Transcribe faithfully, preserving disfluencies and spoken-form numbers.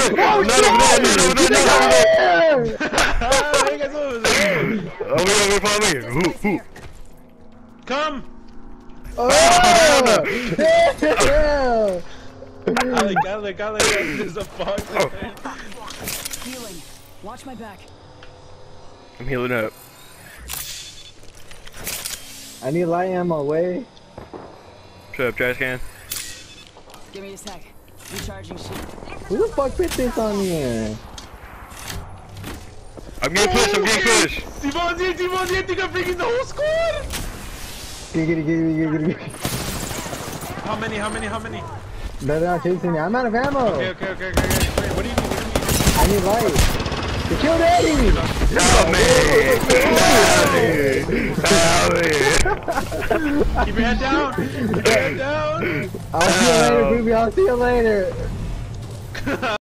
Oh, not over there, not over there, not over there. You guys over there. Over here, over follow me. Ooh, ooh. Come. Oh! Alec, Alec, Alec, there's a fox. Oh. Healing. Watch my back. I'm healing up. I need light ammo, way. Shut up, trash can. Give me a sec. Recharging shield. Who the fuck put this on here? I'm getting pushed, I'm getting pushed. Timon's here, Timon's here, think I'm bringing the whole squad. Giggity, giggity, giggity, giggity. How many, how many, how many? They're not chasing me. I'm out of ammo. Okay, okay, okay, okay, okay. Wait, what do you need? What do you need? I need light. To kill Daddy! Help me! Help me! Keep your head down! Keep your head down! I'll see you later, Groovy. I'll see you later.